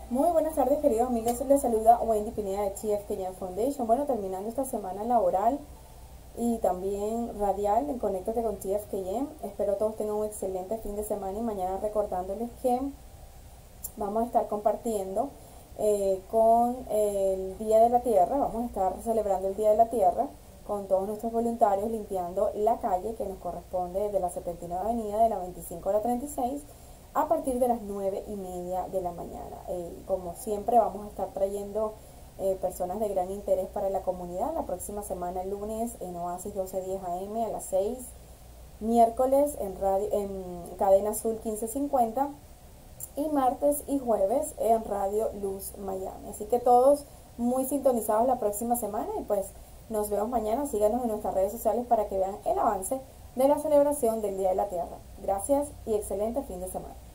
Muy buenas tardes, queridos amigos. Les saluda Wendy Pineda de TF Kenyan Foundation. Bueno, terminando esta semana laboral y también radial en Conéctate con TF Kenyan. Espero todos tengan un excelente fin de semana y mañana recordándoles que vamos a estar compartiendo con el Día de la Tierra. Vamos a estar celebrando el Día de la Tierra con todos nuestros voluntarios limpiando la calle que nos corresponde de la 79 Avenida de la 25 a la 36 a partir de las 9:30 de la mañana. Como siempre vamos a estar trayendo personas de gran interés para la comunidad. La próxima semana, el lunes, en Oasis 1210 AM a las 6, miércoles en Cadena Azul 1550 y martes y jueves en Radio Luz Miami. Así que todos muy sintonizados la próxima semana y pues nos vemos mañana. Síganos en nuestras redes sociales para que vean el avance de la celebración del Día de la Tierra. Gracias y excelente fin de semana.